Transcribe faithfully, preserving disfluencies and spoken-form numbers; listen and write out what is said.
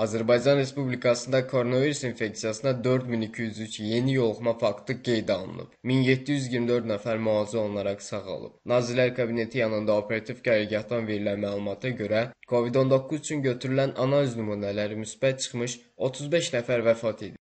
Azərbaycan Respublikasında koronavirus infeksiyasına dörd min iki yüz üç yeni yoluxma faktı qeydə alınıb. min yeddi yüz iyirmi dörd nəfər müalicə olunaraq sağalıb. Nazirlər Kabineti yanında operativ qərargahdan verilən məlumata görə, Covid on doqquz üçün götürülən analiz nümunələri müsbət çıxmış, otuz beş nəfər vəfat edib.